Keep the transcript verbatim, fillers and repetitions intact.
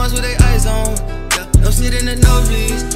ones with their eyes on. Yeah, no sit in the nosebleeds.